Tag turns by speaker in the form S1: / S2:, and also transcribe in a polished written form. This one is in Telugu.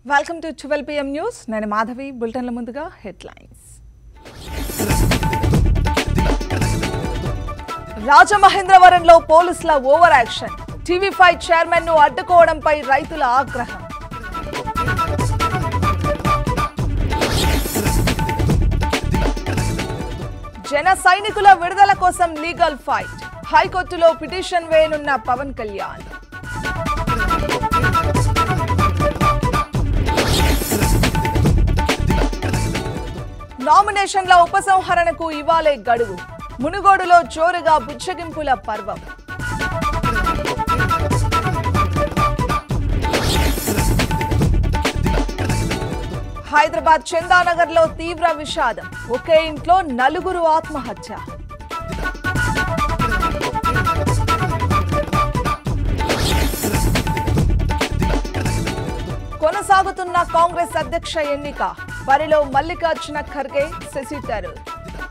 S1: Welcome to 12 PM News. Nenu Madhavi, bulletin la munduga headlines. Rajamahendravaranlo polisla over action. TV5 chairman nu addukovadanpai raitula ఆగ్రహం. జన సైనికుల విడుదల కోసం లీగల్ ఫైట్. హైకోర్టులో పిటిషన్ వేయనున్న పవన్ కళ్యాణ్. నామినేషన్ల ఉపసంహరణకు ఇవాళే గడువు. మునుగోడులో జోరుగా బుచ్చగింపుల పర్వం. హైదరాబాద్ చందానగర్లో తీవ్ర విషాదం. ఒకే ఇంట్లో నలుగురు ఆత్మహత్య. కొనసాగుతున్న కాంగ్రెస్ అధ్యక్ష ఎన్నిక. బరిలో మల్లికార్జున ఖర్గే, శశి థరూర్.